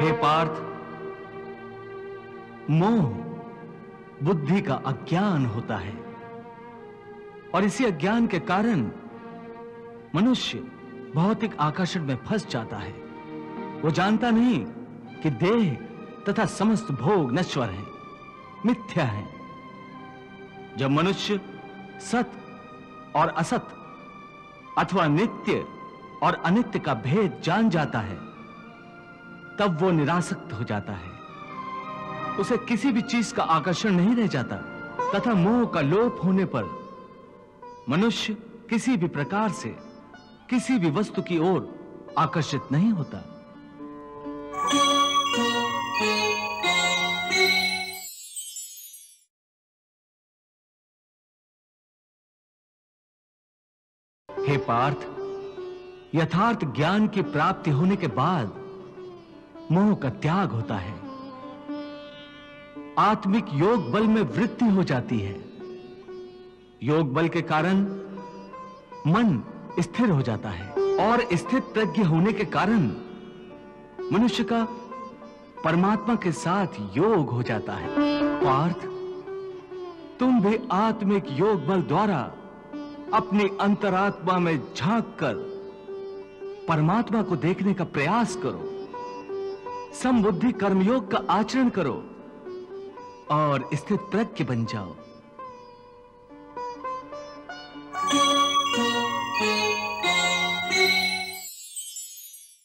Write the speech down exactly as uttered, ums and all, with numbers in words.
हे पार्थ, मोह बुद्धि का अज्ञान होता है और इसी अज्ञान के कारण मनुष्य भौतिक आकर्षण में फंस जाता है। वो जानता नहीं कि देह तथा समस्त भोग नश्वर हैं, मिथ्या हैं। जब मनुष्य सत और असत अथवा नित्य और अनित्य का भेद जान जाता है, तब वो निरासक्त हो जाता है। उसे किसी भी चीज का आकर्षण नहीं रह जाता तथा मोह का लोप होने पर मनुष्य किसी भी प्रकार से किसी भी वस्तु की ओर आकर्षित नहीं होता। हे पार्थ, यथार्थ ज्ञान की प्राप्ति होने के बाद मोह का त्याग होता है। आत्मिक योग बल में वृद्धि हो जाती है। योग बल के कारण मन स्थिर हो जाता है और स्थित प्रज्ञ होने के कारण मनुष्य का परमात्मा के साथ योग हो जाता है। पार्थ, तुम भी आत्मिक योग बल द्वारा अपनी अंतरात्मा में झांक कर परमात्मा को देखने का प्रयास करो। समबुद्धि कर्मयोग का आचरण करो और स्थित प्रज्ञ बन जाओ।